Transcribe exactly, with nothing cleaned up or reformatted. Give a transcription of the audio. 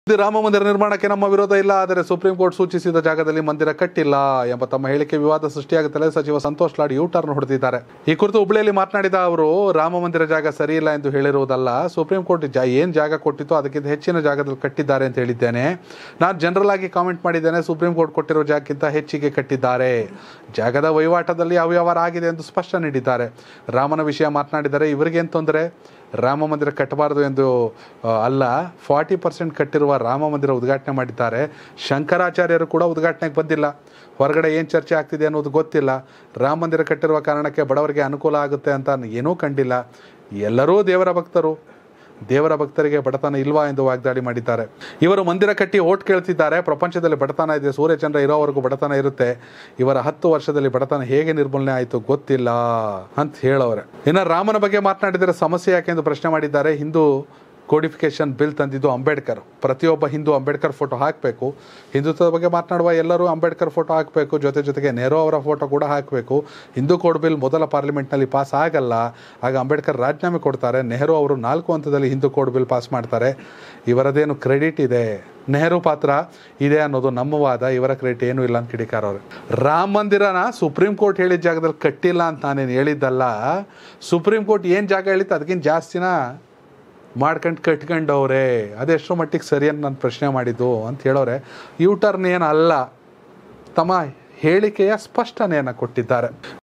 ರಾಮ ಮಂದಿರ ನಿರ್ಮಾಣಕ್ಕೆ ನಮ್ಮ ವಿರೋಧ ಇಲ್ಲ, ಆದರೆ ಸುಪ್ರೀಂ ಕೋರ್ಟ್ ಸೂಚಿಸಿದ ಜಾಗದಲ್ಲಿ ಮಂದಿರ ಕಟ್ಟಿಲ್ಲ ಎಂಬ ತಮ್ಮ ಹೇಳಿಕೆ ವಿವಾದ ಸೃಷ್ಟಿಯಾಗುತ್ತಲೇ ಸಚಿವ ಸಂತೋಷ್ ಲಾಡ್ ಯೂ ಟರ್ನ್ ಹೊಡೆದಿದ್ದಾರೆ. ಈ ಕುರಿತು ಹುಬ್ಬಳ್ಳಿಯಲ್ಲಿ ಮಾತನಾಡಿದ ಅವರು, ರಾಮ ಮಂದಿರ ಜಾಗ ಸರಿ ಇಲ್ಲ ಎಂದು ಹೇಳಿರುವುದಲ್ಲ, ಸುಪ್ರೀಂ ಕೋರ್ಟ್ ಜಾ ಏನು ಜಾಗ ಕೊಟ್ಟಿತ್ತು ಅದಕ್ಕಿಂತ ಹೆಚ್ಚಿನ ಜಾಗದಲ್ಲಿ ಕಟ್ಟಿದ್ದಾರೆ ಅಂತ ಹೇಳಿದ್ದೇನೆ. ನಾನು ಜನರಲ್ ಆಗಿ ಕಾಮೆಂಟ್ ಮಾಡಿದ್ದೇನೆ, ಸುಪ್ರೀಂ ಕೋರ್ಟ್ ಕೊಟ್ಟಿರೋ ಜಾಗಕ್ಕಿಂತ ಹೆಚ್ಚಿಗೆ ಕಟ್ಟಿದ್ದಾರೆ. ಜಾಗದ ವಹಿವಾಟದಲ್ಲಿ ಅವ್ಯವಹಾರ ಆಗಿದೆ ಎಂದು ಸ್ಪಷ್ಟ ನೀಡಿದ್ದಾರೆ. ರಾಮನ ವಿಷಯ ಮಾತನಾಡಿದರೆ ಇವರಿಗೇನು ತೊಂದರೆ, ರಾಮ ಮಂದಿರ ಕಟ್ಟಬಾರದು ಎಂದು ಅಲ್ಲ, ಫಾರ್ಟಿ ಪರ್ಸೆಂಟ್ ಕಟ್ಟಿರುವ ರಾಮ ಮಂದಿರ ಉದ್ಘಾಟನೆ ಮಾಡಿದ್ದಾರೆ. ಶಂಕರಾಚಾರ್ಯರು ಕೂಡ ಉದ್ಘಾಟನೆಗೆ ಬಂದಿಲ್ಲ. ಹೊರಗಡೆ ಏನು ಚರ್ಚೆ ಆಗ್ತಿದೆ ಅನ್ನೋದು ಗೊತ್ತಿಲ್ಲ. ರಾಮ ಮಂದಿರ ಕಟ್ಟಿರುವ ಕಾರಣಕ್ಕೆ ಬಡವರಿಗೆ ಅನುಕೂಲ ಆಗುತ್ತೆ ಅಂತ ಏನೂ ಕಂಡಿಲ್ಲ. ಎಲ್ಲರೂ ದೇವರ ಭಕ್ತರು, ದೇವರ ಭಕ್ತರಿಗೆ ಬಡತನ ಇಲ್ವಾ ಎಂದು ವಾಗ್ದಾಳಿ ಮಾಡಿದ್ದಾರೆ. ಇವರು ಮಂದಿರ ಕಟ್ಟಿ ಓಟ್ ಕೇಳ್ತಿದ್ದಾರೆ. ಪ್ರಪಂಚದಲ್ಲಿ ಬಡತನ ಇದೆ, ಸೂರ್ಯಚಂದ್ರ ಇರೋವರೆಗೂ ಬಡತನ ಇರುತ್ತೆ. ಇವರ ಹತ್ತು ವರ್ಷದಲ್ಲಿ ಬಡತನ ಹೇಗೆ ನಿರ್ಮೂಲನೆ ಆಯಿತು ಗೊತ್ತಿಲ್ಲ ಅಂತ ಹೇಳೋರೆ. ಇನ್ನು ರಾಮನ ಬಗ್ಗೆ ಮಾತನಾಡಿದರೆ ಸಮಸ್ಯೆ ಯಾಕೆ ಎಂದು ಪ್ರಶ್ನೆ ಮಾಡಿದ್ದಾರೆ. ಹಿಂದೂ ಕೋಡಿಫಿಕೇಶನ್ ಬಿಲ್ ತಂದಿದ್ದು ಅಂಬೇಡ್ಕರ್. ಪ್ರತಿಯೊಬ್ಬ ಹಿಂದೂ ಅಂಬೇಡ್ಕರ್ ಫೋಟೋ ಹಾಕಬೇಕು. ಹಿಂದುತ್ವದ ಬಗ್ಗೆ ಮಾತನಾಡುವ ಎಲ್ಲರೂ ಅಂಬೇಡ್ಕರ್ ಫೋಟೋ ಹಾಕಬೇಕು. ಜೊತೆ ಜೊತೆಗೆ ನೆಹರು ಅವರ ಫೋಟೋ ಕೂಡ ಹಾಕಬೇಕು. ಹಿಂದೂ ಕೋಡ್ ಬಿಲ್ ಮೊದಲ ಪಾರ್ಲಿಮೆಂಟ್ನಲ್ಲಿ ಪಾಸ್ ಆಗಲ್ಲ. ಆಗ ಅಂಬೇಡ್ಕರ್ ರಾಜೀನಾಮೆ ಕೊಡ್ತಾರೆ. ನೆಹರು ಅವರು ನಾಲ್ಕು ಹಂತದಲ್ಲಿ ಹಿಂದೂ ಕೋಡ್ ಬಿಲ್ ಪಾಸ್ ಮಾಡ್ತಾರೆ. ಇವರದೇನು ಕ್ರೆಡಿಟ್ ಇದೆ, ನೆಹರು ಪಾತ್ರ ಇದೆ ಅನ್ನೋದು ನಮ್ಮ ವಾದ. ಇವರ ಕ್ರೆಡಿಟ್ ಏನೂ ಇಲ್ಲ ಅಂತ ಕಿಡಿಕಾರ ಅವರು. ರಾಮ ಮಂದಿರನ ಸುಪ್ರೀಂ ಕೋರ್ಟ್ ಹೇಳಿದ ಜಾಗದಲ್ಲಿ ಕಟ್ಟಿಲ್ಲ ಅಂತ ನಾನೇನು ಹೇಳಿದ್ದಲ್ಲ. ಸುಪ್ರೀಂ ಕೋರ್ಟ್ ಏನು ಜಾಗ ಹೇಳಿತ್ತು ಅದಕ್ಕಿಂತ ಜಾಸ್ತಿನ ಮಾಡ್ಕೊಂಡು ಕಟ್ಕೊಂಡವ್ರೆ. ಅದೆಷ್ಟೋ ಮಟ್ಟಿಗೆ ಸರಿ ಅಂತ ನಾನು ಪ್ರಶ್ನೆ ಮಾಡಿದ್ದು ಅಂತ ಹೇಳೋರೆ. ಯೂ ಟರ್ನ್ ಏನಲ್ಲ, ತಮ್ಮ ಹೇಳಿಕೆಯ ಸ್ಪಷ್ಟನೆಯನ್ನು ಕೊಟ್ಟಿದ್ದಾರೆ.